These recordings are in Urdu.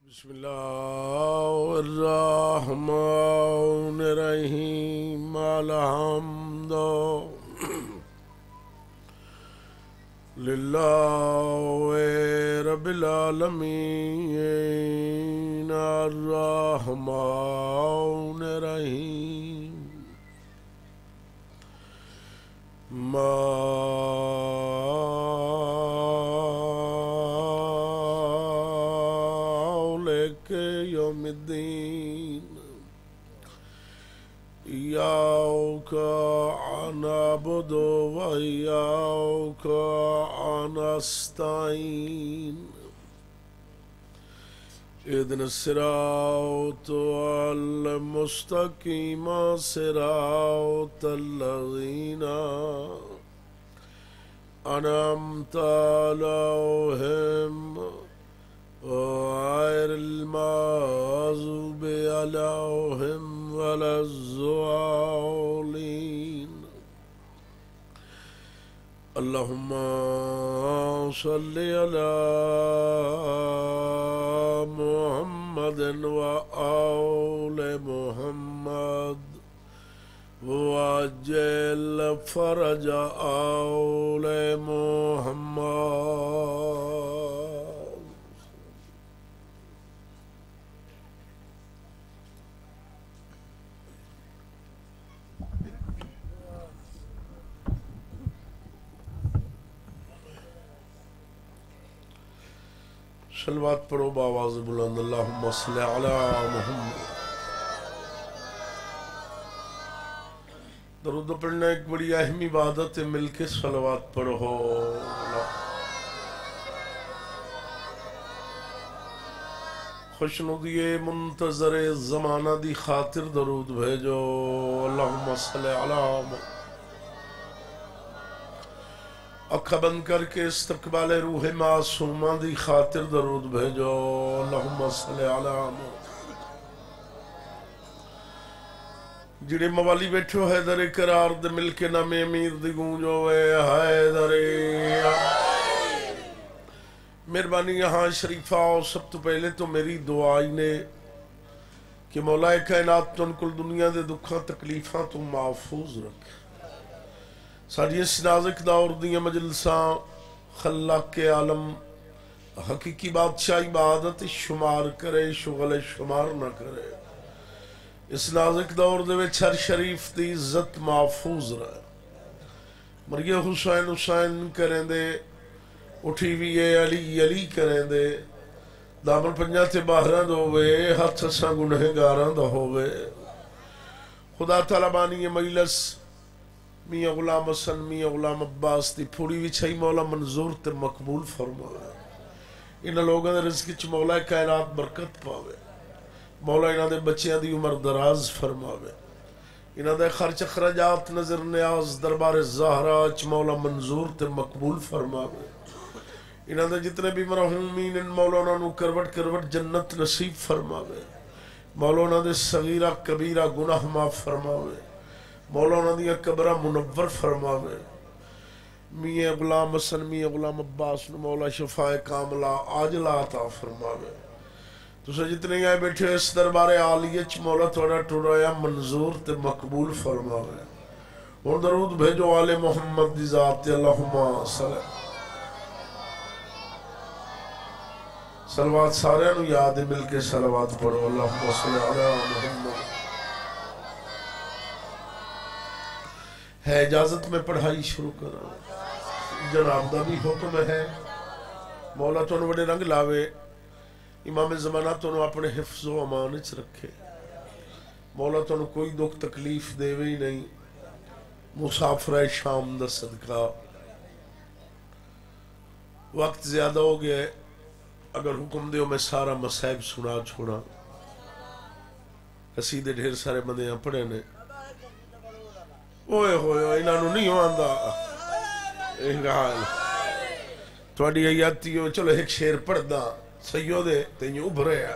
بسم اللہ الرحمن الرحیم الحمد للہ رب العالمین الرحمن الرحیم مالک یوم الدین ایاک نعبد و ایاک نستعین اهدنا الصراط المستقيم صراط الذين أنعمت عليهم غير المغضوب عليهم ولا الضالين اللهم صل على محمد وآل محمد وعجل فرج آل محمد. صلوات پڑھو بآواز بلند اللہم صلی علی محمد. درود پڑھنا ایک بڑی اہم عبادت ہے، مل کے صلوات پڑھو. خوشنودی منتظر زمانہ دی خاطر درود بھیجو اللہم صلی علی محمد. اکھا بند کر کے استقبال روح معصومہ دی خاطر درود بھیجو اللہم صلی علی محمد. جڑے موالی بیٹھو حیدر قرار دے مل کے نام امیر دی گونجو اے حیدر. مہربانی یہاں شریفہ اور سب تو پہلے تو میری دعائی نے کہ مولا کائنات تو ان کل دنیا دے دکھاں تکلیفاں تو محفوظ رکھے. ساری اس نازک دور دیاں مجلساں خلاق کے عالم حقیقی بادشاہ عبادت شمار کرے، شغل شمار نہ کرے. اس نازک دور دے وچ ہر شریف دی عزت محفوظ رہے. مرگے حسین حسین کریں دے، اٹھی بھی علی علی کریں دے، دامن پنجا تے باہراں دا ہوئے، ہاتھ ساں گنہگاراں دا ہوئے. خدا تعالیٰ بانی مجلس میاں غلام حسن میاں غلام عباس دی پھوڑی وچھائی مولا منظور تے مقبول فرمائے. انہاں لوگاں دے رزق وچ مولا کائنات برکت پاوے. مولا انہاں دے بچیاں دی عمر دراز فرماوے. انہاں دے خرچ اخراجات نظر نیاز دربار زہرا وچ مولا منظور تے مقبول فرماوے. انہاں دے جتنے بھی مرحومین ان مولا انہاں نو کروٹ کروٹ جنت نصیب فرماوے. مولا انہاں دے صغیرہ کبیرہ گناہ معاف فرماوے. مولا انہاں دیا قبرہ منور فرماوے. میاں غلام حسن میاں غلام عباس نو مولا شفاء کاملہ عاجلہ عطا فرماوے. تسے جتنے آئے بیٹھے اس دربار عالیچ مولا توڑا ٹوڑایا منظور تے مقبول فرماوے. اور درود بھیجو آل محمد دی ذات اللہم صلی. صلوات سارے نو یاد مل کے صلوات پڑھو اللہم صلی علی محمد. ہے اجازت میں پڑھائی شروع کرا. جناب دا بھی حکم ہے مولا تو بڑے رنگ لاوے. امام زمانہ تو اپنے حفظ و امانچ رکھے. مولا تو کوئی دکھ تکلیف دے ہی نہیں. مسافر شام دا صدقہ وقت زیادہ ہو گیا. اگر حکم دیو میں سارا مسائب سنا چھوڑا. قصیدے ڈھیر سارے بندیاں پڑھے نے. اوئے ہوئے انہاں نو نہیں ہوندہ تھوڑی حیاتی ہو. چلو ایک شیر پڑھ دا سیو دے تینیوں ابھرے ہیں.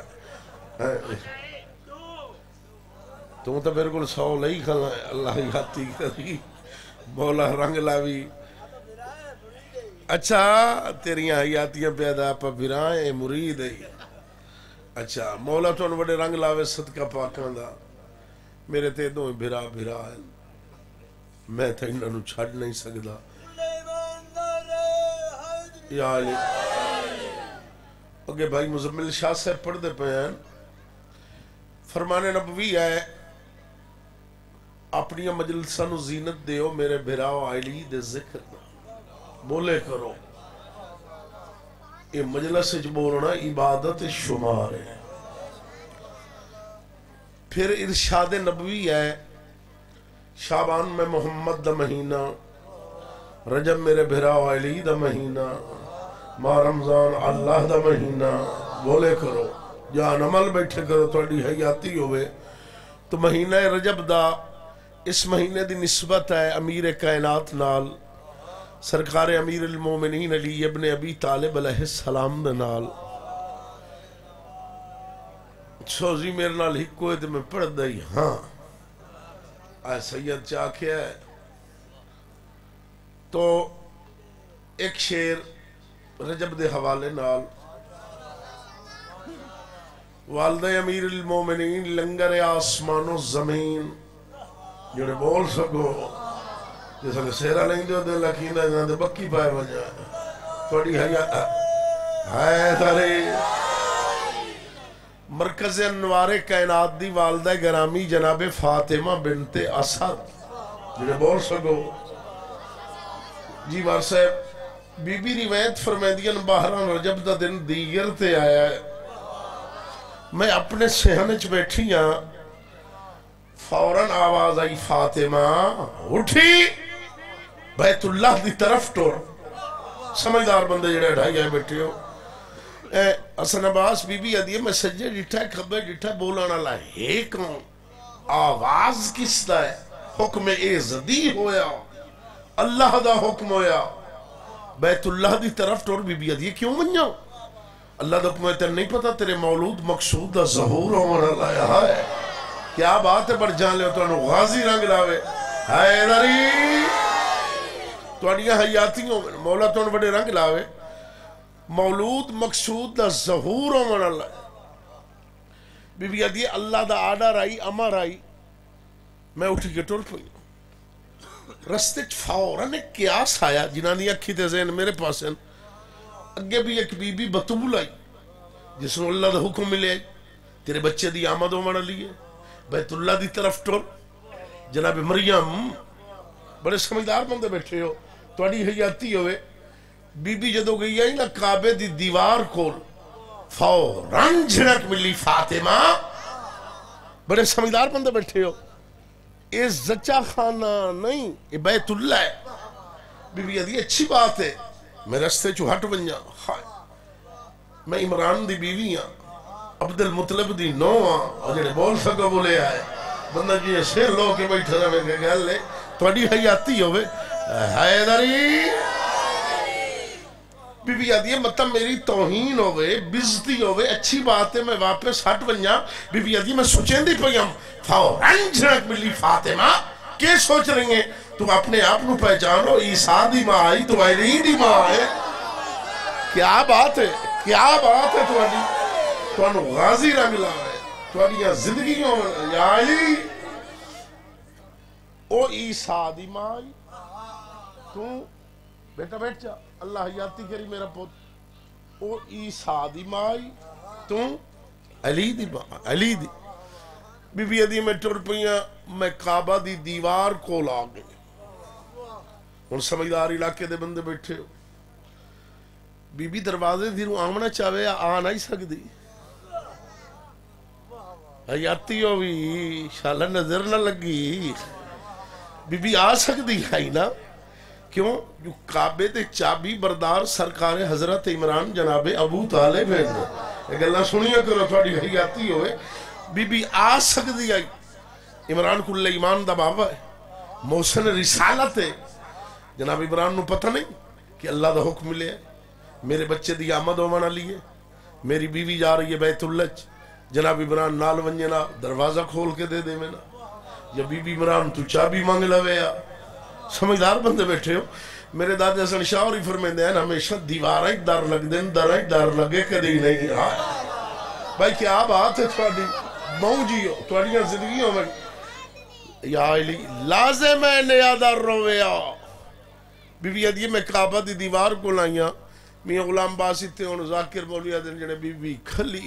تم تو بالکل سو لئی کھلا ہے. اللہ حیاتی کری مولا رنگ لاوی. اچھا تیریاں حیاتیاں پیدا پا بھرائیں مرید ہے. اچھا مولا تو بڑے رنگ لاوے صدقہ پاکاں دا میرے تے دو بھرا بھرا ہے میں تھا انہوں چھڑ نہیں سکتا یا علی اگے بھائی مزمل شاہ صاحب پڑھ دے پہ ہیں فرمان نبوی ہے اپنی مجلسہ نو زینت دیو میرے بھراؤ علی دے ذکر بولے کرو یہ مجلس جو بولنا عبادت شمار ہے پھر ارشاد نبوی ہے شعبان میں محمد دا مہینہ رجب میرے بھراؤ علی دا مہینہ ماہ رمضان اللہ دا مہینہ بولے کرو جہاں عمل بیٹھے کرو توڑی حیاتی ہوئے تو مہینہ رجب دا اس مہینے دی نسبت ہے امیر کائنات نال سرکار امیر المومنین علی ابن ابی طالب علیہ السلام دے نال سوزی میرے نال ہی کوئی تے میں پڑھ دائی ہاں آئے سید چاہ کیا ہے تو ایک شیر رجب دے حوالے نال والدہ امیر المومنین لنگر آسمان و زمین جنہیں بول سکو جیسا کہ سیرہ نہیں دیو دے لکینہ جنہاں دے بکی پائے بجا توڑی حیات ہے تارے مرکز انوار کائنات دی والدہ گرامی جناب فاطمہ بنت اسد جنہیں بول سکو جی بار صاحب بی بی روایت فرمیدین بہران رجب دا دن دیگر تے آیا ہے میں اپنے سہنچ بیٹھی ہاں فوراً آواز آئی فاطمہ اٹھی بیت اللہ دی طرف ٹور سمجھدار بندے جڑے ڈھائی آئے بیٹھے ہو حسن عباس بی بی ادیے میں سجے ڈٹھا کھبے ڈٹھا بولانا لائے ایک آواز کس دا ہے حکم ایزدی ہویا اللہ دا حکم ہویا بیت اللہ دی طرف ٹور بی بی ادیے کیوں منجاؤ اللہ دا حکم ہے تیرے نہیں پتا تیرے مولود مقصود دا ظہور ہونا لایا ہے کیا بات ہے بڑھ جان لے تو انہوں غازی رنگ لاوے حیدری تو انہوں حیاتی ہوں مولا تو انہوں بڑے رنگ لاوے مولود مقصود دا ظہور ہونا لایا بی بی ادیے اللہ دا آڈا رائی اما رائی میں اٹھی کے ٹور پہی رستے فوراً ایک قیاس آیا جنہاں دی اکھی تے ذہن میرے پاس ہیں اگے بھی ایک بی بی بطول آئی جس نے اللہ دا حکم ملے آئی تیرے بچے دی آمد ہومانا لیے بیت اللہ دی طرف ٹور جناب مریم بڑے سمجھدار بندے بیٹھے ہو توڑی حیاتی ہوئے بی بی جدو گئی آئی نا کعبے دی دیوار کھول فوراً جھڑک ملی فاطمہ بڑے سمجھدار بندے بیٹھے ہو یہ زچہ خانہ نہیں یہ بیت اللہ ہے بی بی ادھی اچھی بات ہے میں رستے چو ہٹ بنجا میں عمران دی بیوی ہاں عبد المطلب دی نو ہاں اور جنہیں بول سکو بولے آئے بندہ جی شیر لو کے بیٹھا رہا میں کہہ لے توڑی حیاتی ہوئے حیدری بی بی آدھی ہے مطلب میری توہین ہوئے بزتی ہوئے اچھی بات ہے میں واپس ہٹ بنجا بی بی آدھی میں سوچیں دی پہیم فوراً جھڑک ملی فاطمہ کیا سوچ رہی ہیں تو اپنے آپ نو پہچانو عیسیٰ دی ماں آئی تو علی دی ماں ہے کیا بات ہے تو انہوں غازی رنگ لاؤ ہے تو انہوں زندگیوں یا علی او عیسیٰ دی ماں آئی تو بیٹا بیٹھ جا اللہ حیاتی کری میرا پوت او عیسیٰ دی ماں آئی تو علی دی ماں علی دی بی بی ادھی میں ٹر پہیاں میں کعبہ دی دیوار کو لا گئی ان سمجھدار علاقے دے بندے بیٹھے ہو بی بی دروازے دھیروں آمنا چاہوے آ نہیں سکتی حیاتی ہو بھی شالہ نظر نہ لگی بی بی آ سکتی ہے نا کیوں جو کعبے دے چابی بردار سرکار حضرت عمران جناب ابو طالب ہے ایک اللہ سنیا کرو تھوڑی حیاتی ہوئے بی بی آ سکتی ہے عمران کل ایمان دا بابا ہے محسن رسالت ہے جناب عمران نو پتہ نہیں کہ اللہ دا حکم ملے ہے میرے بچے دی آمد ہومانا لیے میری بیوی جا رہی ہے بیت اللہ جناب عمران نال ونجنا دروازہ کھول کے دے دے میں نا یا بی بی عمران تو چابی مانگ لوے یا سمجھدار بندے بیٹھے ہو میرے دادے حسن شاہ اور فرمیندے ہیں ہمیشہ دیوارہ ایک دار لگ دیں درہ ایک دار لگے کدی نہیں بھائی کیا بات ہے تھوڑی مہو جیو تھوڑیاں زندگیوں میں یا علی لازم ہے نیادہ رویا بی بی ادیے میں کعبہ دی دیوار کو لائیاں میاں غلام باسی تھے انہوں ذاکر بولیا دن جنے بی بی کھلی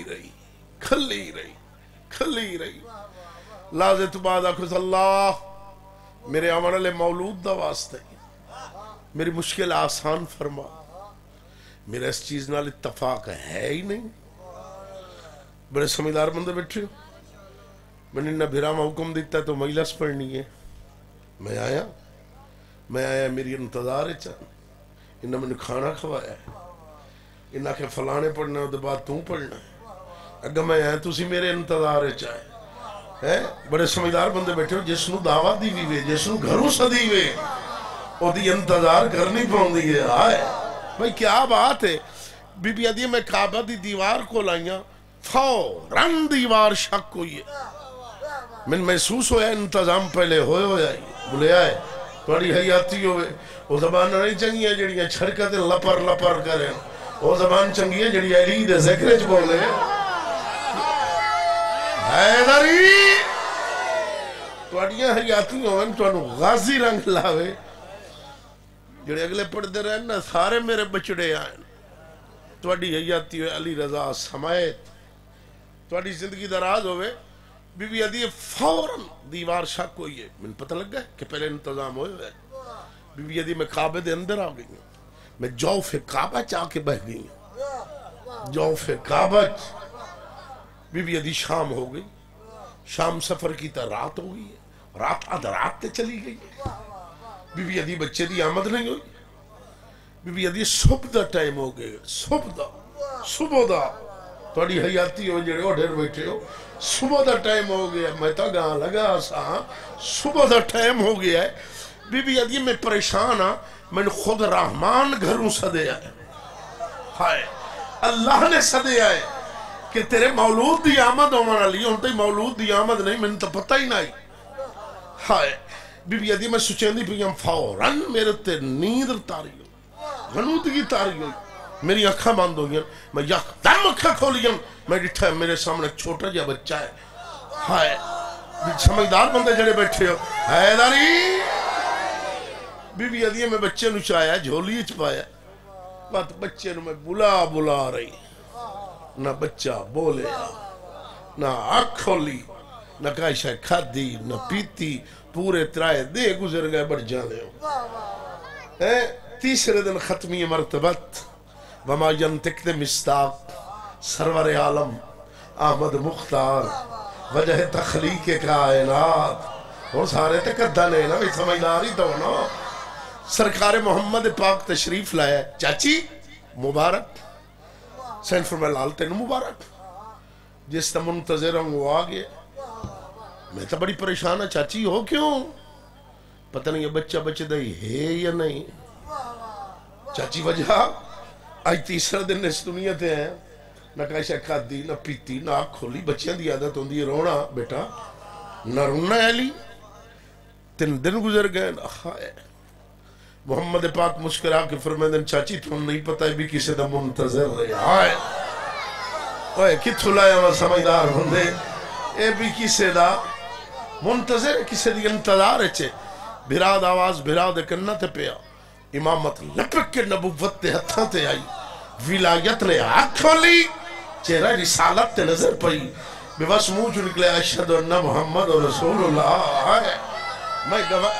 رہی لازم تو بعد آکھو اللہ میرے آمانہ لے مولود دا واسطے میری مشکل آسان فرما میرا اس چیز نال اتفاق ہے ہی نہیں بڑے سمجھدار بندے بیٹھے ہو میں نے انہا بھیرامہ حکم دیتا ہے تو مجلس پڑھنی ہے میں آیا میری انتظار چاہ انہا میں نے کھانا کھوایا ہے انہا کہ فلانے پڑھنا ہے دے بعد توں پڑھنا ہے اگر میں آیا تو اسی میرے انتظار چاہے بڑے سمجھدار بندے بیٹھے ہو جس نو دعوت دی وے جس نو گھروں سدی وے او دی انتظار کرنی پاؤں دی ہے آئے بھائی کیا بات ہے بی بی ادیے میں کعبہ دی دیوار کو لائیاں فوراً دیوار شک ہوئی ہے من محسوس ہویا انتظام پہلے ہویا ہی بلے آئے بڑی حیاتی ہوئے وہ زبان نہیں چنگی ہے جڑیاں چھڑکتے لپر کریں وہ زبان چنگی ہے جڑی علی دے ذکرچ بولے حیدری توڑیاں حیاتی ہوئے تو انہوں غازی رنگ لاوے جڑے اگلے پڑھتے رہے نا سارے میرے بچڑے آئیں توڑی حیاتی ہوئے علی رضا سمایت توڑی زندگی دراز ہوئے بی بی ادیے فوراً دیوار شک ہوئی ہے من پتہ لگ گئے کہ پہلے انتظام ہوئے ہوئے بی بی ادیے میں کعبے دے اندر آ گئی ہوں میں جوف کعبہ چاہ کے بہ گئی ہوں جوف کعبہ بی بی ادی شام ہو گئی شام سفر کی تا رات ہو گئی ہے رات آدھ رات تے چلی گئی ہے بی بی ادی بچے دی آمد نہیں ہوئی بی بی ادی صبح دا ٹائم ہو گئے صبح دا توڑی حیاتی ہو جڑے اوڑھر بیٹھے ہو صبح دا ٹائم ہو گیا میں تا گاں لگا سا صبح دا ٹائم ہو گیا ہے بی بی ادی میں پریشان ہاں میں نے خود رحمان گھروں صدے آئے ہائے اللہ نے صدے آئے کہ تیرے مولود دی آمد ہومانا لی ہونتا ہی مولود دی آمد نہیں میں نے تو پتہ ہی نہیں ہائے بی بی ادی میں سچین دی پہیم فوراً میرے تے نیندر تاری ہوئی غنودگی تاری ہوئی میری اکھاں باندھ ہوئی میں یک دم اکھاں کھولی میں ڈٹھا میرے سامنے چھوٹا جا بچہ ہے ہائے سمجھدار بندے جڑے بیٹھے ہو حیدری بی بی ادیے میں بچے نو چایا جھولی چپایا بات بچے نو میں بلا رہی نہ بچہ بولے نہ آنکھ کھولی نہ کائشہ کھادی نہ پیتی پورے ترائے دے گزر گئے بڑھ جانے ہو تیسرے دن ختمی مرتبت وما ینتقد مستاق سرور عالم احمد مختار وجہ تخلیق کائنات اور سارے تکدہ نے نا بھی سمجھداری دو نا سرکار محمد پاک تشریف لائے چاچی مبارک سینٹ فرمائے لال تین مبارک جس تا منتظر ہوں وہ آگئے میں تا بڑی پریشان ہے چاچی ہو کیوں پتہ نہیں یہ بچہ دائی ہے یا نہیں چاچی وجہ آج تیسرا دن اس دنیا تے ہیں نہ کائشہ کھادی نہ پیتی نہ آنکھ کھولی بچیاں دی عادت ہوندی ہے رونا بیٹا نہ رونا ہے لی 3 دن گزر گئے نہ خائے محمد پاک مسکرا کے فرمائے دن چاچی تم نہیں پتہ ہے بھی کسے دا منتظر رہے آئے اوہ کتھو لایا وہ سمجھدار ہوندے اے بھی کسے دا منتظر کسے دی انتظار ہے بھراد آواز بھراد کنہ تے پیا امامت لپک کے نبوت تے ہتھاں تے آئی ولایت نے آنکھ کھولی چہرہ رسالت تے نظر پئی بے بس منہ جو نکلے اشہد ان محمد رسول اللہ میں گواہ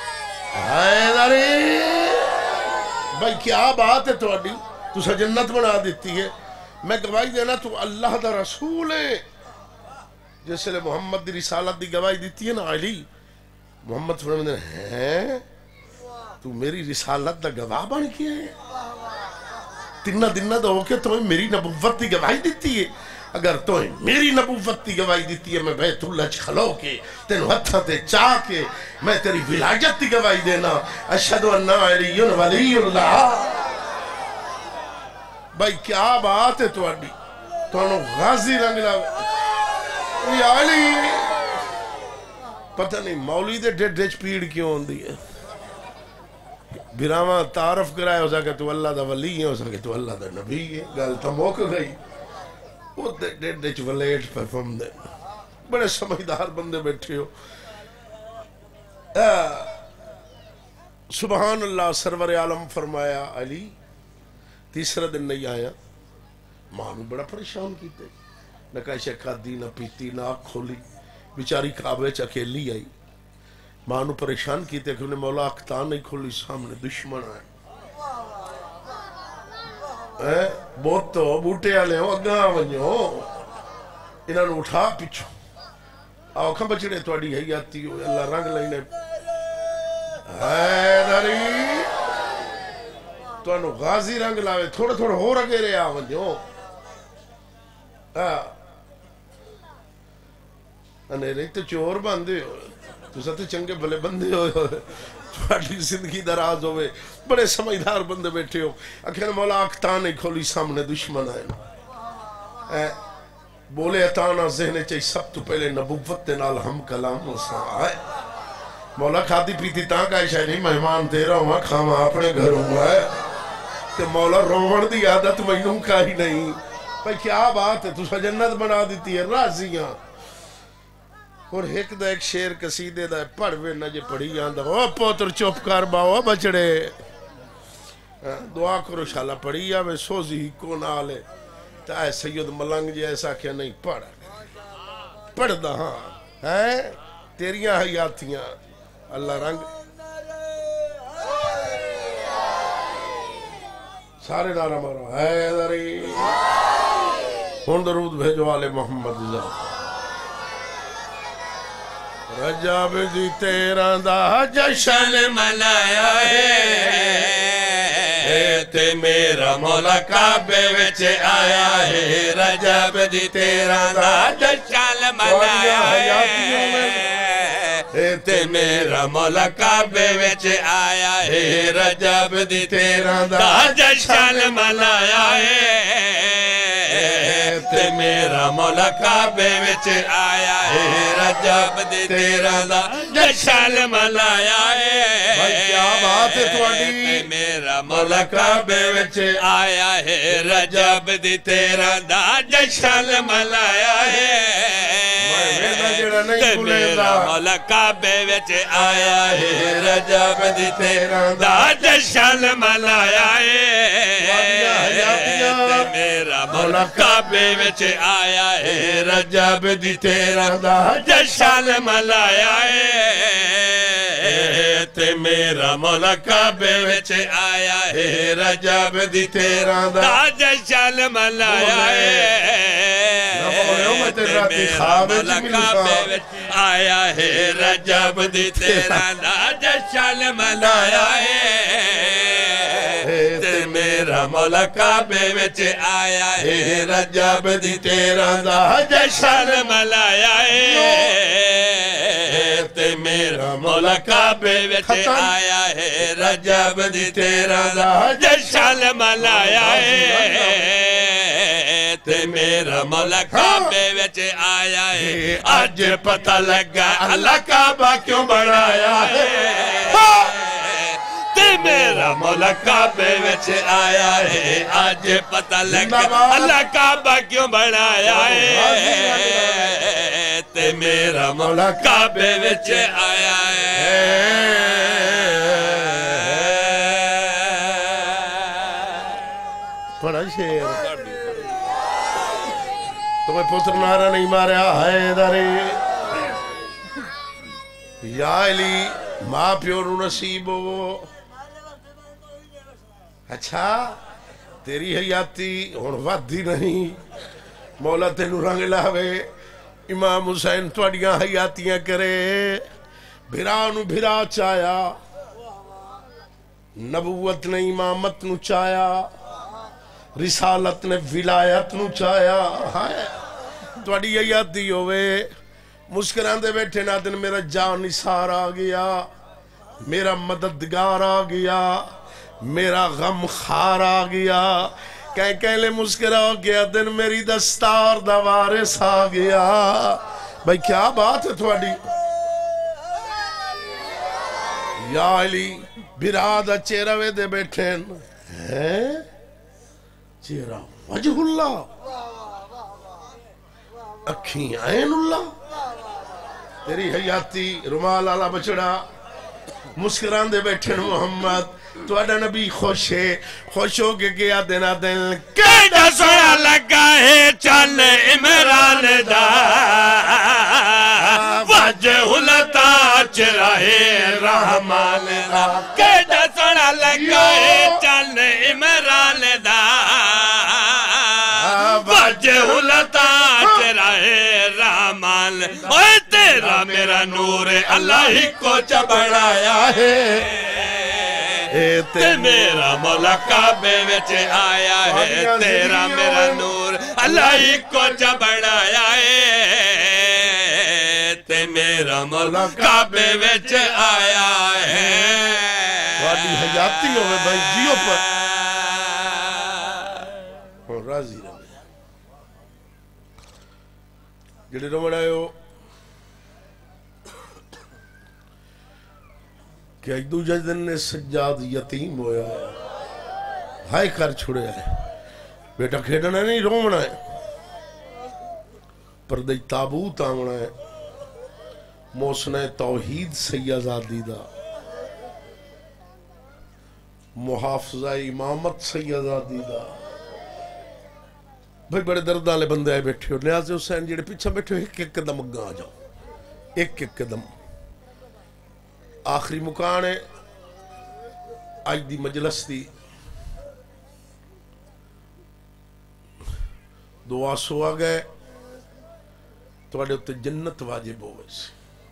حیدری بھائی کیا بات ہے تو سا جنت بنا دیتی ہے میں گواہی دینا تو اللہ دا رسول ہے جیسے لے محمد دی رسالت دی گواہی دیتی ہے نا علی محمد فرمائے ہیں تو میری رسالت دا گواہ بن کیا ہے تینہ دنہ دا ہو کے تمہیں میری نبوت دی گواہی دیتی ہے اگر تمہیں میری نبوت دی گواہی دیتی ہے میں بیت اللہ کھلو کے تینو ہتھا تے چاہ کے میں تیری ولایت دی گواہی دینا اشہدو انہا علی ولی اللہ بھائی کیا بات ہے تو اڈی تو انہوں غازی رنگ لاؤ یا علی پتہ نہیں مولی دے ڈیچ پیڑ کیوں ہوندی ہے بھراما تعارف کرائے ہو سکے تو اللہ دا ولی ہے ہو سکے تو اللہ دا نبی ہے گل تو موقع گئی وہ ڈیڈ ولیٹ پہ فم دے بڑے سمجھدار بندے بیٹھے ہو سبحان اللہ سرور عالم فرمایا علی تیسرا دن نہیں آیا ماں نے بڑا پریشان کیتے نہ کہا کھادی نہ پیتی نہ آنکھ کھولی بیچاری کعبے چ اکیلی آئی ماں نے پریشان کیتے کہ انہیں مولا اختان نہیں کھولی سامنے دشمن آئے بہت تو بوٹے آلے ہوں اگاں ونجو انہوں نے اٹھا پیچھو آؤ کھا بچڑے توڑی ہے آتی ہو اللہ رنگ لائنے حیدری تو انہوں غازی رنگ لاوے تھوڑا تھوڑا ہو رکھے رہے آون جو انہیں تو چور باندے ہو تو ساتھ چنگے بھلے بندے ہو تھوڑی زندگی دراز ہوئے بڑے سمجھدار بندے بیٹھے ہو اکھیں مولا آکتان نہیں کھولی سامنے دشمن آئے بولے اتانا ذہنے چاہی سب تو پہلے نبوت نال ہم کلام ہو آئے مولا کھاتی پیتی تاں کا شاید نہیں مہمان تیرا ہوا کھاما اپنے گھروں ہے کہ مولا روڑ دی عادت مینوں کا ہی نہیں بھائی کیا بات ہے تو جنت بنا دیتی ہے راضیاں اور ایک دا ایک شیر قصیدے دا پڑھوے نہ جے پڑھی آندہ او پوتر چوپ کر باؤ بچڑے دعا کرو شالا پڑھی آوے سوزی ہی کو نالے تا اے سید ملنگ جی ایسا کیا نہیں پڑھ دا ہاں ہے تیریاں حیاتیاں اللہ رنگ سارے نارا مارو حیدری ہون درود بھیجو آلے محمد اللہ رجب دی تیرہ دا جشن منایا ہے تے میرا مولا کعبے وچ آیا ہے رجب دی تیرہ دا جشن منایا ہے تے میرا مولا کعبے وچ آیا ہے رجب دی تیرہ دا جشن منایا ہے تے میرا مولا کعبے وچ آیا ہے رجب دی تیرہ دا جشن منایا ہے بھائی کیا بات ہے تواڈی میرا مولا کعبے وچ آیا ہے رجب دی تیرہ دا جشن منایا ہے تے میرا مولا کعبے وچ آیا ہے رجب دی تیرہ دا جشن منایا ہے تے میرا مولا کعبے وچ آیا ہے رجب دی تیرہ دا جشن منایا ہے تے میرا مولا کعبے وچ آیا ہے رجب دی تیرہ دا جشن منایا ہے میرا مولا کعبے وچ آیا ہے رجب دی تیرہ دا جشن منایا ہے تے میرا مولا کعبے وچ آیا ہے رجب دی تیرہ دا جشن منایا ہے تے میرا مولا کعبے وچ آیا ہے رجب دی تیرہ دا جشن منایا ہے تے میرا مولا کعبے وچ آیا ہے آج پتہ لگا اللہ کعبہ کیوں بنایا ہے تے میرا مولا کعبے وچ آیا ہے آج پتہ لگا اللہ کعبہ کیوں بنایا ہے تے میرا مولا کعبے وچ آیا ہے بڑا شیر تمہیں پتر نعرہ نہیں ماریا حیدری یا علی ماں پیو نصیب ہو اچھا تیری حیاتی ہون وادی نہیں مولا تینو رنگ لاوے امام حسین توڑیاں حیاتیاں کرے بھرانو بھرا چایا نبوت نے امامت نو چایا رسالت نے ولایت نو چایا توڑی حیاتی ہوئے مسکران دے بیٹھے نا دن میرا جان نثار آ گیا میرا مددگار آ گیا میرا غم خار آ گیا کہیں لے مسکرہ ہو گیا دن میری دستار دا وارث آ گیا بھائی کیا بات ہے تھوڑی یا علی برادہ چیروے دے بیٹھیں ہیں چیرہ وجہ اللہ اکھیں عین اللہ تیری حیاتی رومال والا بچڑا مسکران دے بیٹھن محمد تو اڈا نبی خوش ہو کے گیا دینا دل کیڑا سونا لگا ہے چل عمران دا وجہ لتا چراہے رحمان دا کیڑا سونا لگا ہے چل عمران دا وجہ لتا چراہے رحمان اوہ تیرا میرا نور اللہ ہی کو چبڑایا ہے تے میرا مولا کعبے وچ آیا ہے تیرا میرا نور اللہ ہی کو چبڑایا ہے تے میرا مولا کعبے وچ آیا ہے وادی حیاتی ہوئے بھائی جیو پر اور راضی رہے جڑے روڑ آئے ہو کہ ایک دو جدن نے سجاد یتیم ہویا ہے ہائے کر چھوڑے ہے بیٹا کھیڑنا نہیں رومنا ہے پردے تابوت آمنا ہے موسنہ توحید سیازادی دا محافظہ امامت سیازادی دا بھائی بڑے دردالے بندے آئے بیٹھے ہو نیاز حسین جڑے پیچھا بیٹھے ہو ایک ایک قدم اگا آ جاؤ ایک ایک قدم آخری مکان ہے آج دی مجلس دی دعا سو آ گئے تو آڑے ہوتے جنت واجب ہو ویسے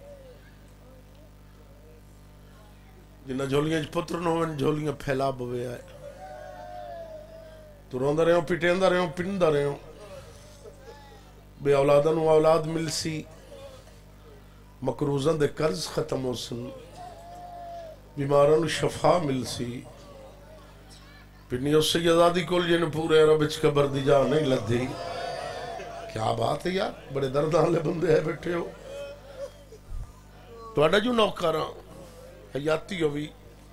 جنہ جھولیاں پتر نہ ہوئے جھولیاں پھیلا بوے آئے تو روندہ رہے ہوں پیٹیندہ رہے ہوں پندہ رہے ہوں بے اولادن و اولاد مل سی مکروزن دے قرض ختم ہو سن بیماران شفا مل سی پھرنی اس سے ازادی کول جن پورے عرب اچ قبر دی جا نہیں لدھی کیا بات ہے یار بڑے دردان لے بندے ہیں بیٹھے ہو تو اڈا جو نوکارا حیاتی ہوئی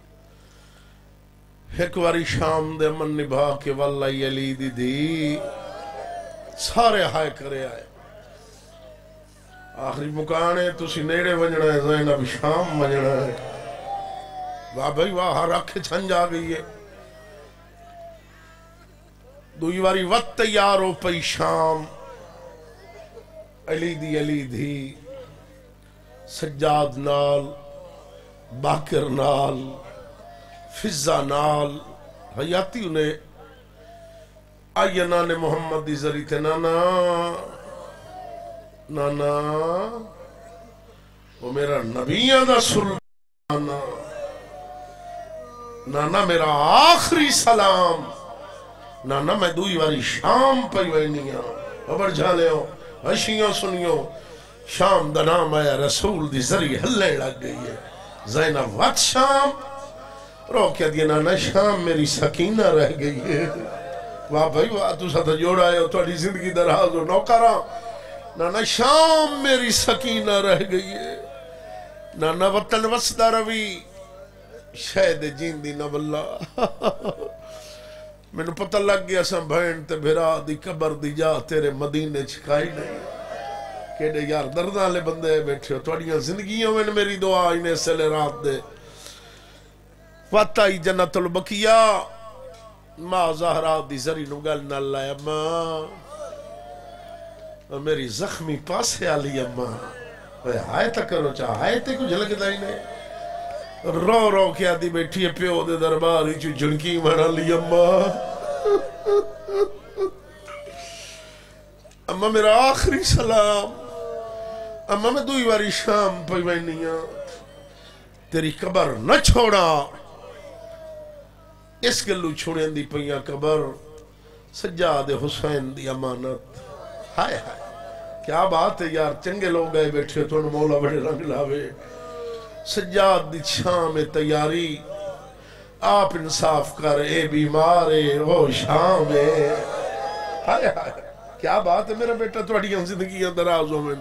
ایک واری شام دے من نبھا کے واللہ علی دی دی سارے ہائے کرے آئے آخری مکانے تسی نیڑے ونجنا ہے زینب شام ونجنا ہے واہ بھائی واہ ہر آنکھیں چھن جا گئی ہے دوئی واری وقت تیار ہو پئی شام علی دی سجاد نال باکر نال فضا نال حیاتی انہیں آئیے نانے محمد دی ذریعے تھے نانا وہ میرا نبیہ دا سلطان نانا میرا آخری سلام نانا میں دوئی واری شام پئی وینیاں خبر جھالے ہو ہشیاں سنیوں شام دا نام آیا رسول دی ذریعے ہلے لگ گئی ہے زینب وقت شام رو کیا دیا نانا شام میری سکینہ رہ گئی ہے واہ بھائی واہ تو ساتھ جوڑا ہے تو اڈی زندگی درہاز ہو نوکارا نانا شام میری سکینہ رہ گئی ہے نانا وطن وسدہ روی شاید جین دی نباللہ میں نے پتہ لگ گیا سن بھین تے بھرا دی قبر دی جا تیرے مدینے چھکائی نہیں کہنے یار دردان لے بندے بیٹھے ہو توڑیاں زندگیوں میں میری دعا انہیں سلے رات دے فتائی جنت البقیہ ماں زہرہ دی زری نگل نہ لائے ماں میری زخمی پاسے آلی اماں ہائے تک کرو چاہ ہائے تے کچھ جھلک دائی نے رو کیا دی بیٹھی ہے پیو دے درباری چو جھنکی مڑا لی اماں اماں میرا آخری سلام اماں میں دوئی واری شام پئی وینیاں تیری قبر نہ چھوڑا اس گلو چھوڑیں دی پئیاں قبر سجاد حسین دی امانت ہائے ہائے کیا بات ہے یار چنگے لوگ گئے بیٹھے تو انہوں مولا بڑے رنگ لاوے سجاد دی شام تیاری آپ انصاف کر اے بیمارے او شام ہائے ہائے کیا بات ہے میرا بیٹا توڑیاں زندگیاں درازوں میں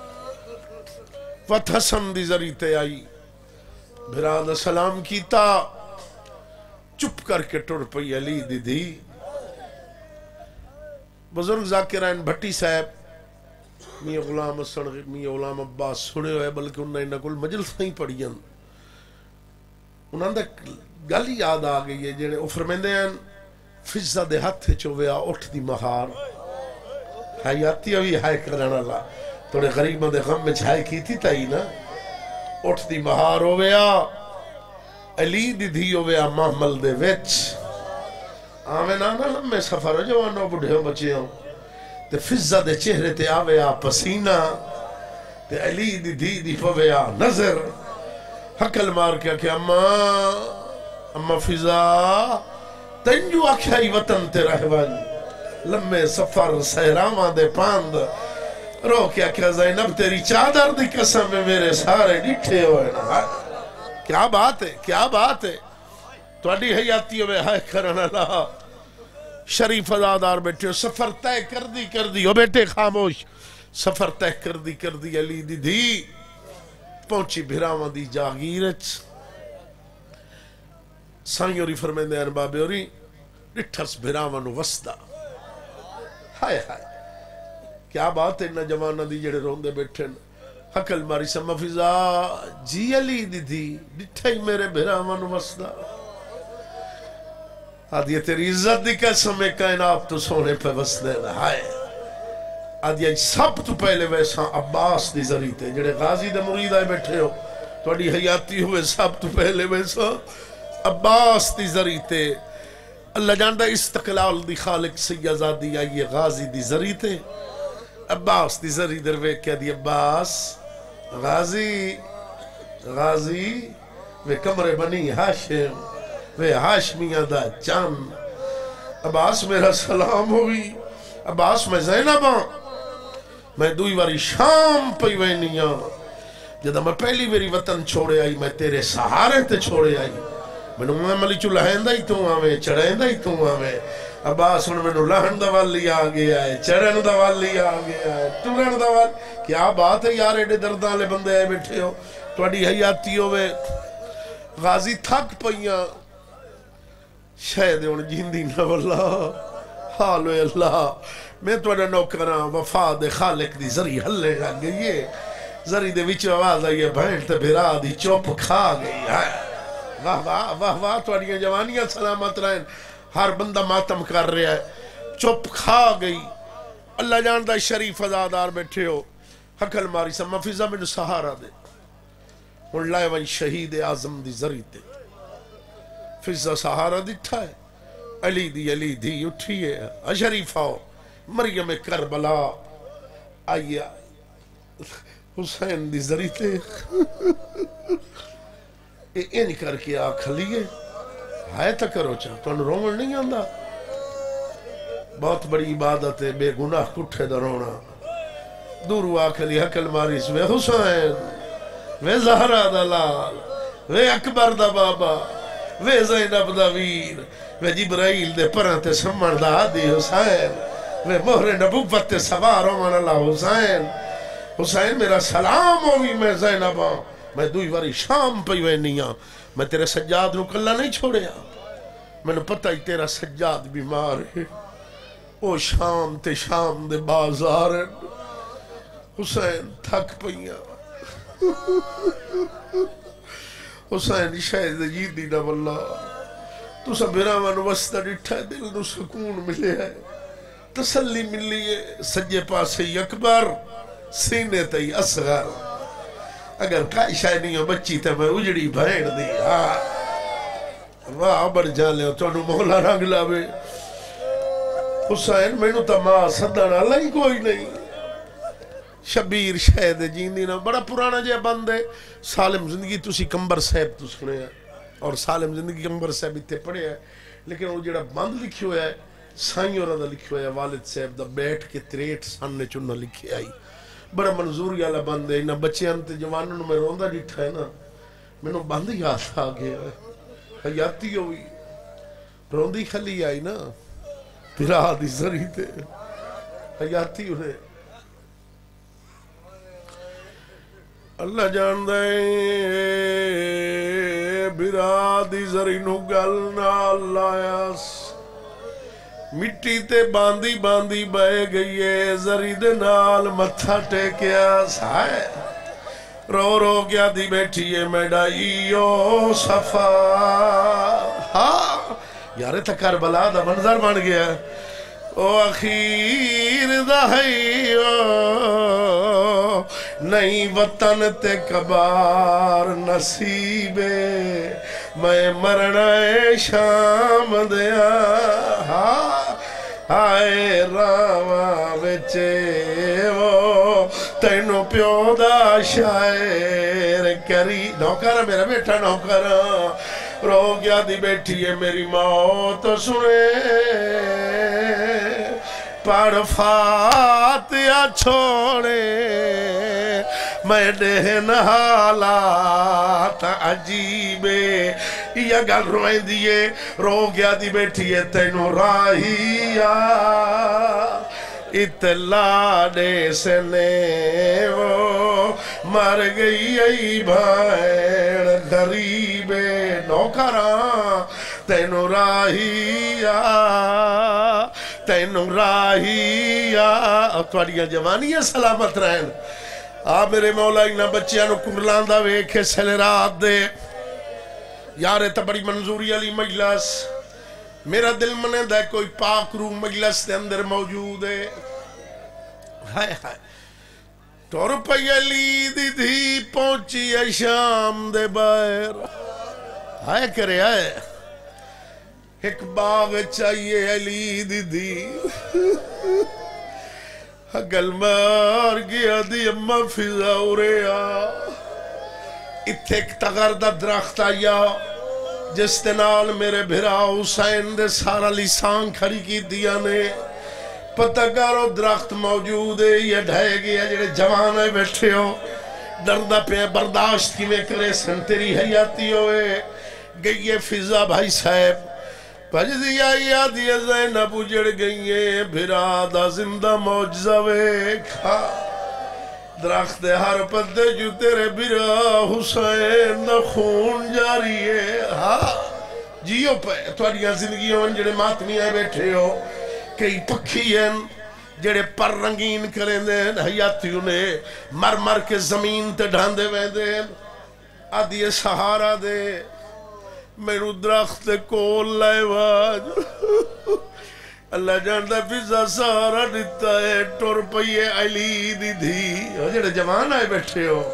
فتح حسن دی ذریعے آئی بھراد سلام کیتا چپ کر کے ٹر پئی علی دی بزرگ ذاکرین بھٹی صاحب میاں غلام حسن میاں غلام عباس سنے ہوئے بلکہ انہوں نے مجلساں ہی پڑھیاں انہوں نے گل یاد آ گئی ہے جڑے وہ فرمیندے ہیں فضا دے ہاتھ چویا اٹھ دی مہار حیاتی ہوئی ہائے کرنا اللہ توڑے غریبوں دے غم میں چھائے کی تھی تائی نا اٹھ دی مہار ہویا علی دی دھی ہویا محمل دے وچ آوے نانا لمبے سفر جوانوں بڑھے ہو بچے ہوں تے فضا دے چہرے تے آویا پسینہ تے علی دی دھی دی پویا نظر حقل مار کیا کہ اماں فضا تنجو آکھائی وطن تے رہوان لمبے سفر سہراواں دے پاند رو کیا کہ زینب تیری چادر دی قسم میں میرے سارے ڈٹھے ہوئے نا کیا بات ہے کیا بات ہے توڑی حیاتیوں میں ہائے کرنا اللہ شریف ازادار بیٹھے سفر طے کر دی ہو بیٹے خاموش سفر طے کر دی علی دی دی پہنچی بھراواں دی جاگیرچ سائیں اوری فرمیندے ہیں بابے اوری ڈٹھس بھراواں نو وسدا ہائے ہائے کیا بات ہے نوجوانہ دی جڑے روندے بیٹھن حقل ماری سما فضا جی علی دی دی ڈٹھائی میرے بھراواں نو وسدا آدھی تیری عزت دی قسم کائنات تو سونے پہ وسدے ہائے آدھی سب تو پہلے ویسا عباس دی ذریعے جڑے غازی دے مرید آئے بیٹھے ہو توڑی حیاتی ہوئے سب تو پہلے ویسا عباس دی ذریعے اللہ جاندہ استقلال دی خالق سیازادی آئیے غازی دی ذریعے عباس دی ذریعے دروے کیا دی عباس غازی وے کمرے بنی ہاشم وے ہاشمیہ دا چاند عباس میرا سلام ہوئی عباس میں زینباں میں دوئی واری شام پئی وینیاں جدہ میں پہلی میری وطن چھوڑے آئی میں تیرے سہارے تے چھوڑے آئی میں نو ملی چو لہندہ ہی تو آوے چڑھندہ ہی تو آوے عباس انہوں میں نو لہن دوالی آگے آئے چڑھن دوالی آگے آئے ٹرن دوالی کیا بات ہے یار ایڈے دردان لے بندے آئے بیٹھے ہو توڑی حیاتی ہوئے غازی تھک پئیاں شاید ان جیندی نہ واللہ حالو اللہ میں توڑا نوکراں وفا دے خالق دی ذری ہلے لگ گئی ہے ذری دے وچ آواز آئی ہے بھین تے بھرا دی چوپ کھا گئی ہے واہ واہ واہ واہ توڑیاں جوانیاں سلامت رہن ہر بندہ ماتم کر رہا ہے چوپ کھا گئی اللہ جاندہ شریف ازادار بیٹھے ہو حقل ماری سما فضا میں سہارا دے ان لائے ون شہید اعظم دی ذری تے فضا سہارا دٹھا ہے علی دی اٹھی ہے اشریف آؤ مریم کربلا آئیے حسین دی ذری تے این کر کے آکھ لیے ہائے تا کرو چاہ تو انہوں رومن نہیں آندہ بہت بڑی عبادت ہے بے گناہ کٹھے دا رونا دورو آکھ لی حقل ماریس وے حسین وے زہرہ دلال وے اکبر دا بابا وے زینب دا ویر وے جبرائیل دے پرانتے سمن دا آدھی حسین وے مہر نبوت تے سوار ہومن اللہ حسین میرا سلام ہوئی میں زینباں میں دوئی واری شام پئی وینیاں میں تیرے سجاد نو کلہ نہیں چھوڑیا میں نے پتہ ہی تیرا سجاد بیمار ہے او شام تے شام دے بازار حسین تھک پئیاں حسین شاید جیدی نہ واللہ تو سب برامان وسطہ ڈٹھا دل نو سکون ملے ہے تسلی ملی ہے سجے پاسے اکبر سینے تے اصغر اگر کائی شاید نہیں ہو بچی تے میں اجڑی بھین دی واہ بڑھ جان لے تو انہوں مولا رنگ لاوے حسین میں نو تا ماں صدنا لئی کوئی نہیں شبیر شہد جیندی نا بڑا پرانا جے بندے سالم زندگی تُسی کمبر صاحب تو سنے ہیں اور سالم زندگی کمبر صاحب اتے پڑھے ہیں لیکن وہ جڑا بند لکھی ہویا ہے سائیں اور دا لکھی ہویا ہے والد صاحب دا بیٹھ کے تریٹ ساننے چننا لکھی آئی بڑا منظوری والا بند ہے انہاں بچے انتے جوانوں میں روندہ ڈٹھا ہے نا میں نو بند یاد آ گیا ہے حیاتی ہوئی روندی خلی آئی نا پھرا دی ذری تے حیاتی انہیں اللہ جان دے برا دی ذری نو گل نہ لایاس مٹی تے باندی باندی بہ گئی ہے زری دے نال متھا ٹیکیا سائے رو رو کیا دی بیٹھی ہے میڈائیو صفا ہاں یارے تا کربلا دا منظر بن گیا او اخیر دہیو نہیں وطن تے کبار نصیبے میں مرنا شام دیا آئے راواں وچے وہ تینو پیو دا شاعر کری نوکر میرا بیٹا نوکر رو گیا دی بیٹھی ہے میری موت سنے پڑھ فاتحہ چھوڑے میں دہن حالات عجیبے یہ گل روئیں دیئے رو گیا دی بیٹھی ہے تینو راہیا اطلاع دے سنے وہ مر گئی ای بھائن غریبے نوکران تینو راہیا تینو راہیا توڑیاں جوانیاں سلامت رہن میرے مولا انہاں بچیاں نو کمرلان دا ویکھے سلے رات دے یارے تا بڑی منظوری علی مجلس میرا دل منے دا کوئی پاک روح مجلس دے اندر موجود ہے ہائے ہائے ٹور پئی علی دی دھی پہنچی ہے شام دے باہر ہائے کرے آئے ایک باغ چاہیے علی دی دی گل مار گیا دی اممہ فضا اوریا اتھے ایک تغر دا درخت آیا جس دنال میرے بھرا حسین دے سارا لیسان کھڑی کی دیا نے پتہ کارو درخت موجود ہے یہ ڈھائے گیا جڑے جوانے بیٹھے ہو دردہ پہ برداشت کی میں کرے سن تیری حیاتی ہوئے گئی ہے فضا بھائی صاحب پجدیا یادی زینب اجڑ گئی ہے بھرا دا زندہ موجزہ ویکھا درخت ہر پتے جو تیرے بھرا حسین دا خون جاری ہے ہاں جیو پہ توڑیاں زندگیوں جڑے ماتمی آئے بیٹھے ہو کئی پکھی ہیں جڑے پر رنگین کریں دیں حیاتیوں نے مر مر کے زمین تے ڈھاندے میں دیں آدھی سہارا دے میرو درخت کول لائے واج اللہ جانتا فضا سہارا دیتا ہے ٹور پئیے علی دی دھی جڑے جوان آئے بیٹھے ہو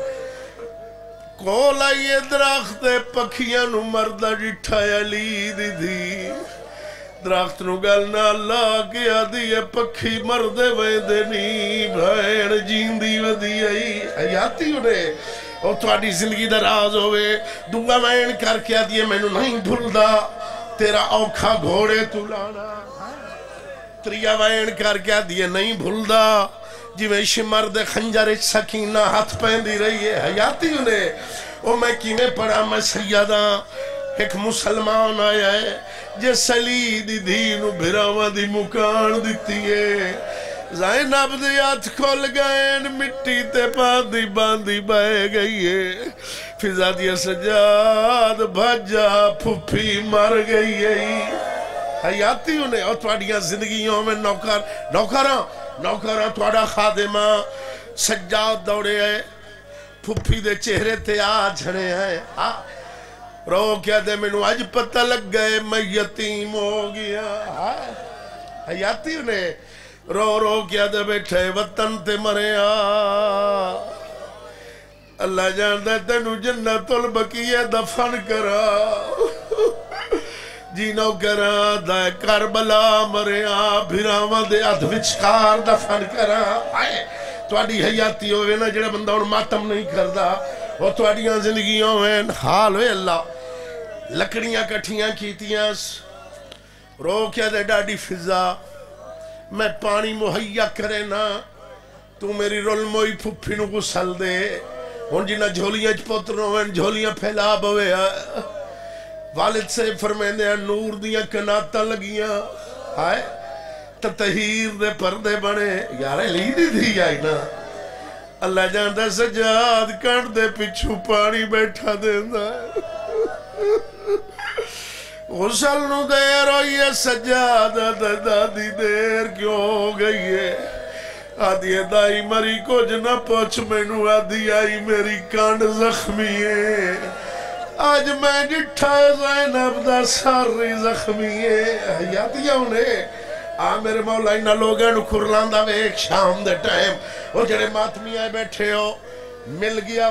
کول آئیے درخت پکھیاں نو مردہ جٹھا ہے علی دی دھی درخت نو گلنا اللہ کیا دیئے پکھی مردے ویدے نی بھائن جیندی ودی آئی حیاتی انہیں اور تھوڑی زندگی دا راز ہوئے دعا وین کر کیا دیئے میں نو نہیں بھولدا تیرا اوکھا گھوڑے تو لانا تریا وین کر کیا دیئے نہیں بھولدا جویں شمرد خنجر سکینہ ہاتھ پہندی رہی ہے حیاتی انہیں او میں کینے پڑھا میں سیدہ ایک مسلمان آیا ہے جے سلی دی دینو بھراوہ دی مکان دیتی ہے زینب دی ہاتھ کھول گئے مٹی تے باندی باندی بائے گئی ہے فضا دی سجاد بھجا پھپھی مر گئی ہے حیاتی انہیں اور توڑیاں زندگیوں میں نوکراں توڑا خادمہ سجاد دوڑے ہے پھپھی دے چہرے تے آ جھڑے ہیں رو کیا دے میں نو آج پتہ لگ گئے میں یتیم ہو گیا حیاتی انہیں رو رو کیا دے بیٹھے وطن تے مرے اللہ جاندہ تینو جنت البقیہ دفن کرا جینو کرا دائے کربلا مرے بھراواں دے ادھ وچکار دفن کرا توڑی حیاتی ہوئے نا جڑے بندہ ان ماتم نہیں کردہ وہ توڑیاں زندگیوں میں حال ہوئے اللہ لکڑیاں کٹھیاں کیتیاں رو کیا دے ڈاڈی فضا میں پانی مہیا کرے نا تو میری رول موئی پھپھی نو گسل دے ان جنہ جھولیاں چپوتروں میں جھولیاں پھیلا بوے والد سے فرمائیں دے نور دیاں کناتا لگیاں آئے تطہیر دے پردے بنے یارے لیدی تھی آئی نا اللہ جاندہ سجاد کانٹ دے پچھو پانی بیٹھا دیندہ غسل نو دیر ہوئی ہے سجادہ دادی دیر کیوں ہو گئی ہے آدھی دائی مری کچھ نہ پوچھ مینو آدھی آئی میری کانڈ زخمی ہے آج میں جٹھا زینب دا ساری زخمی ہے حیاتیاں انہیں میرے مولا انہا لوگیں نو کھرلاندہ وے ایک شام دے ٹائم وہ جڑے ماتمی آئے بیٹھے ہو مل گیا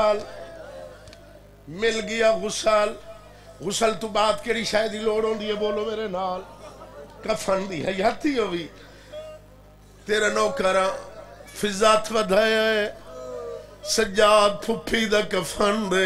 غسال غسل تو بات کری شاید ہی لوڑوں دیئے بولو میرے نال کفن دی حیاتی ہوئی تیرے نوکرہ فضات ودھایا ہے سجاد پھپی دا کفن دے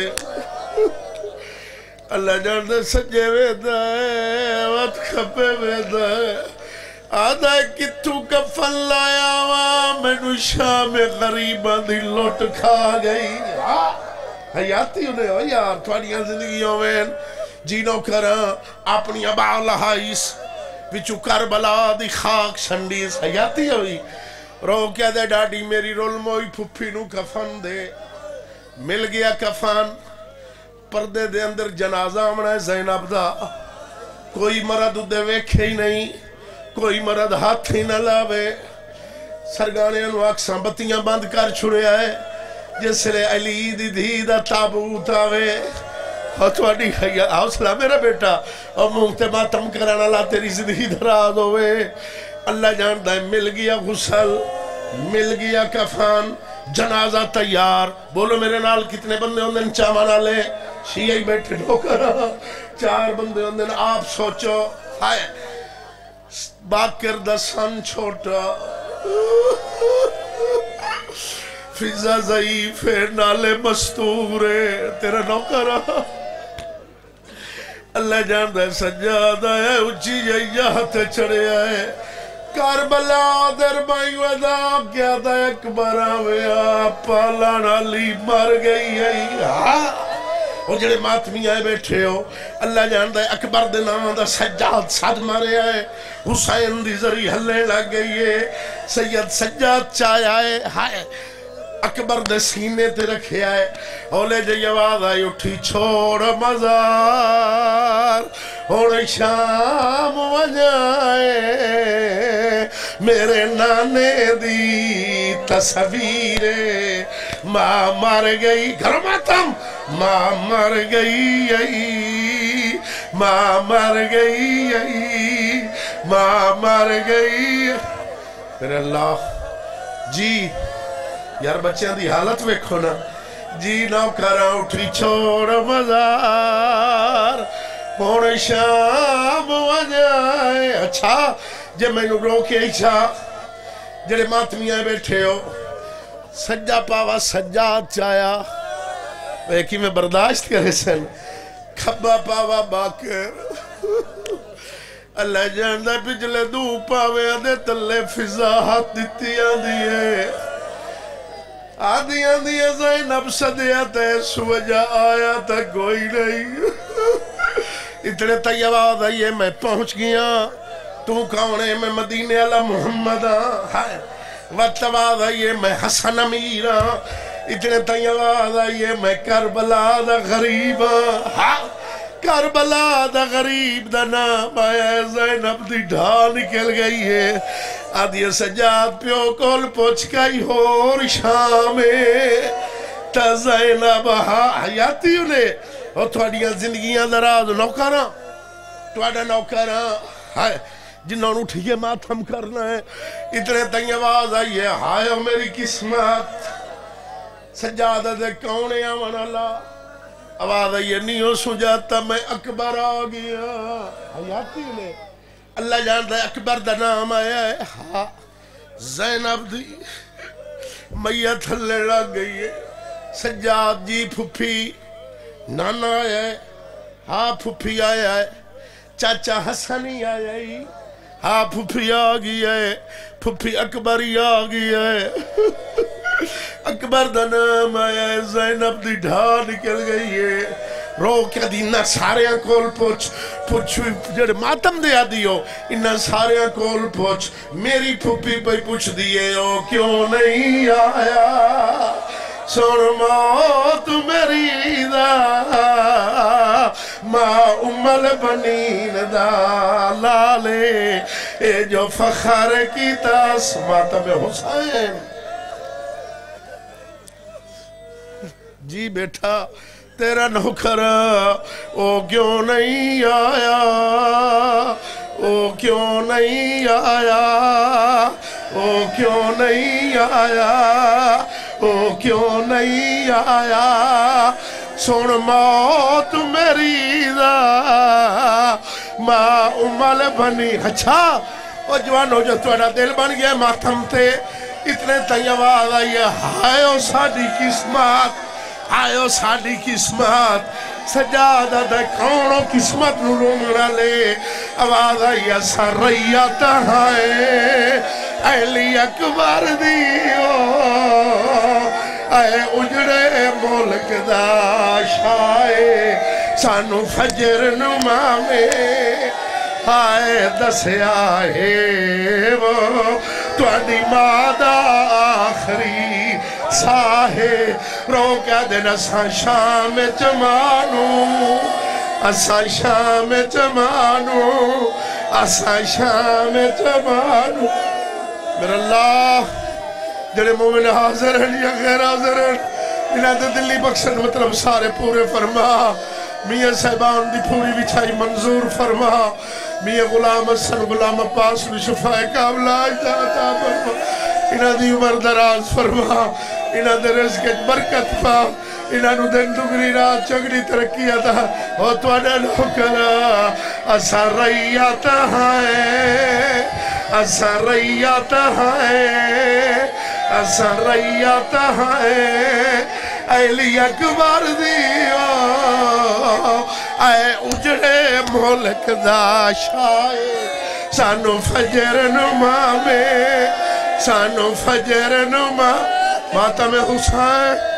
اللہ جان دے سجے ویدہ ہے وقت کھپے ویدہ ہے آدھا کتو کفن لایا ہوا مینو شام غریبہ دی لوٹ کھا گئی حیاتی انہیں ہو یار توانیاں زندگیوں میں جینوں کرا اپنی ابا لہائیس وچو کربلا دی خاک شنڈیس حیاتی ہوئی رو کیا دے ڈاڈی میری رول موئی پھپی نو کفن دے مل گیا کفن پردے دے اندر جنازہ آمنا ہے زینب دا کوئی مرد دے ویکھے ہی نہیں کوئی مرد ہاتھ ہی نہ لاوے سرگانے انو اکساں بتیاں بند کر چھڑے آئے جس لے علی دی دی دا تابوت آوے اور توڑی حوصلہ میرا بیٹا اور مونگتے ماتم کرانا اللہ تیری زندگی دراز ہوئے اللہ جانتا ہے مل گیا غسل مل گیا کفان جنازہ تیار بولو میرے نال کتنے بندے ہوندے چاوانا لے شیعہ ہی بیٹھے نو کرا 4 بندے ہوندے آپ سوچو ہائے باکر دا سن چھوٹا فضا ضعیف ہے نالے مستور ہے تیرا نوکرہ اللہ جاندہ ہے سجادہ ہے اچھی جہت چڑھے آئے کربلا در بائی ودا کیا دا اکبر آویا پالان علی مر گئی ہے وہ جڑے ماتمی آئے بیٹھے ہو اللہ جاندہ ہے اکبر دے نام دا سجاد ساتھ مارے آئے حسین دی ذریع ہلے لگ گئی ہے سید سجاد چاہے آئے ہائے اکبر دے سینے تے رکھے آئے اولے جے آواز آئی اٹھی چھوڑ مزار ہونے شام وجائے میرے نانے دی تصویر ماں مر گئی گھر ماتم ماں مر گئی ماں مر گئی ماں مر گئی میرے اللہ جی یار بچیاں دی حالت ویکھو نا جی نوکراں اٹھی چھوڑ مزار ہونے شام وجائے اچھا جے میں نو روکے ایچھا جڑے ماتمیاں بیٹھے ہو سجا پاوا سجاد چایا ایکی میں برداشت کرے سن کھبا پاوا باکر اللہ جاندہ پچھلے دو پاوے آدھے تلے فضا ہاتھ دیتی آدھیے آدھیاں دیئے زینب صدیہ تے سوجہ آیا تا کوئی نہیں اتنے طیبات آئیے میں پہنچ گیا تو کون ہے میں مدینہ علی محمد وقتبات آئیے میں حسن امیر اتنے طیبات آئیے میں کربلا دا غریب کربلا دا غریب دا نام آیا زینب دی ڈھا نکل گئی ہے آدھی سجاد پیو کول پوچھ گئی ہور شامے تا زینب حیاتی انہیں اور تھوڑیاں زندگیاں دراز نوکراں توڑا نوکراں جنہوں نے اٹھئے ماتم کرنا ہے اتنے تنگ آواز آئی ہے ہائے میری قسمت سجادہ دے کونے آمان اللہ آواز آئی ہے نہیں ہو سجاتا میں اکبر آ گیا حیاتی انہیں اللہ جانتا ہے اکبر دا نام آیا ہے ہاں زینب دی میت ہلے لگ گئی ہے سجاد جی پھپھی نانا آیا ہے ہاں پھپھی آیا ہے چاچا حسنی آیا ہے ہاں پھپھی آگئی ہے پھپھی اکبری آگئی ہے اکبر دا نام آیا ہے زینب دی ڈھا نکل گئی ہے رو کیا دینا ساریاں کول پوچھ جڑے ماتم دیا دیو انہا ساریاں کول پوچھ میری پھپی پہ پوچھ دیئے ہو کیوں نہیں آیا سن موت میری دا ماں البنین دا لالے اے جو فخر کی تاس ماتم حسین جی بیٹھا تیرا نوکر او کیوں نہیں آیا او کیوں نہیں آیا او کیوں نہیں آیا او کیوں نہیں آیا سن موت میری دا ماں امال بنی اچھا وہ جوانو جو توڑا دل بن گیا ماتم تے اتنے تائیں آواز آئی ہے ہائے او ساڑی قسمت آئیو ساڑی قسمت سجادہ دے کونوں قسمت نلومنا لے آواز آئی سریت ہائے اہلی اکبر دیو اے اجڑے ملک دا شائے سانو فجر نما میں آئے دسیا ہے وہ توڑی مادہ آخری ساہے رو کیا دن اساں شام چمانو اساں شام چمانو اساں شام چمانو میرا اللہ جڑے مومن حاضر ہیں یا غیر حاضر ہیں انہاں دے دلی بخشن مطلب سارے پورے فرما میاں صاحبان دی پوری بچھائی منظور فرما میاں غلام حسن غلام عباس نے شفاء کاملہ عطا فرما انہاں دی عمر دراز فرما انہاں دے رزق برکت پا انہاں نو دن دگری رات چگڑی ترقی عطا او تواڈا نوکر اسا ریات ہیں اسا ریات ہیں اسا ریات ہیں اہلی اکبر دیو اے اجڑے ملک دا شائے سانو فجر نما میں سانو فجر نما ماتم حسین